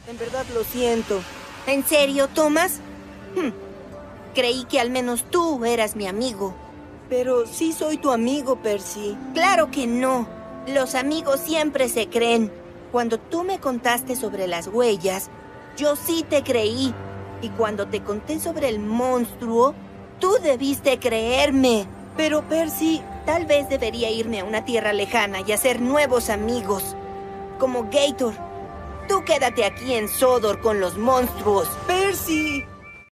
En verdad lo siento. ¿En serio, Thomas? Creí que al menos tú eras mi amigo. Pero sí soy tu amigo, Percy. Claro que no. Los amigos siempre se creen. Cuando tú me contaste sobre las huellas, yo sí te creí. Y cuando te conté sobre el monstruo, tú debiste creerme. Pero, Percy, tal vez debería irme a una tierra lejana y hacer nuevos amigos. Como Gator. Tú quédate aquí en Sodor con los monstruos. ¡Percy!